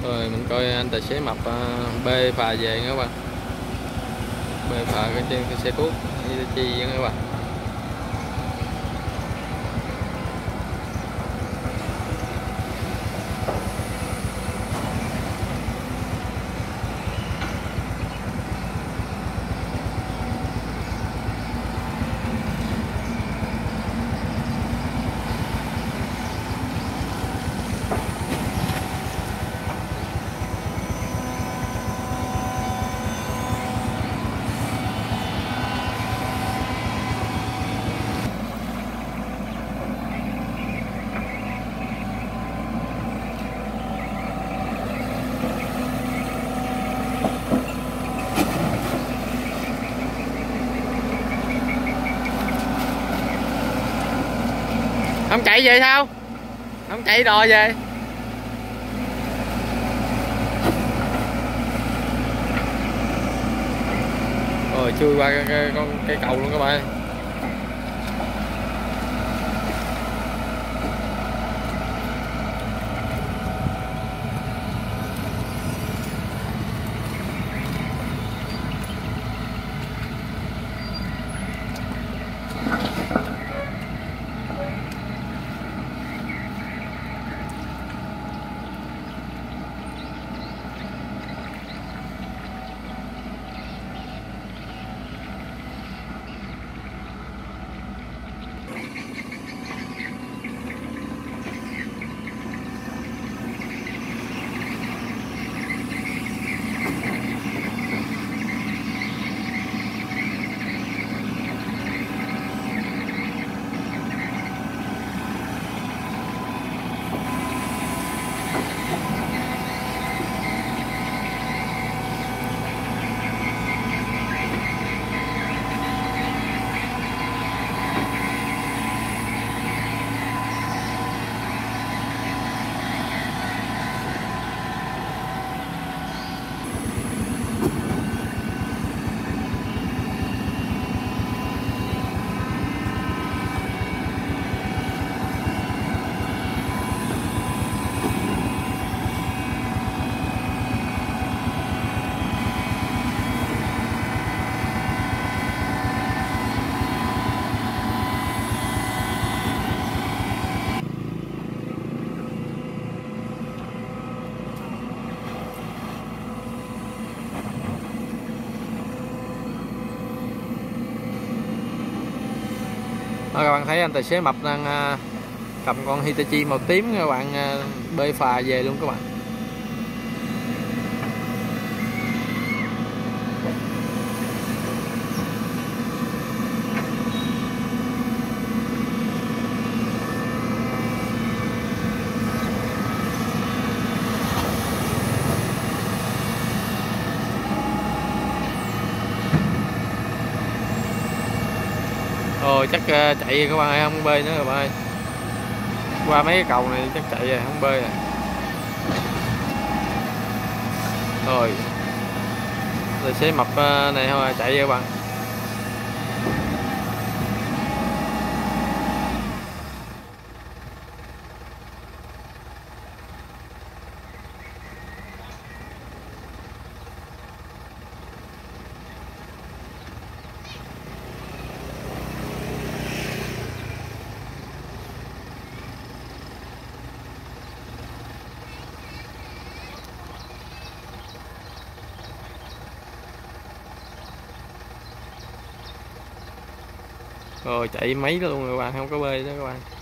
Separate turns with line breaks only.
Rồi mình coi anh tài xế mập bê phà về nha các bạn. Bê phà trên cái xe cuốc Hitachi nha các bạn. Không chạy về sao? Không chạy đò về. Rồi chui qua cây cầu luôn các bạn. Đó, các bạn thấy anh tài xế mập đang cầm con Hitachi màu tím các bạn, bơi phà về luôn các bạn. Rồi chắc chạy các bạn ơi, không bơi nữa các bạn ơi. Qua mấy cái cầu này chắc chạy rồi, không bơi rồi. Rồi tài xế mập này thôi chạy các bạn. Rồi chạy máy luôn các bạn, không có bơi đó các bạn.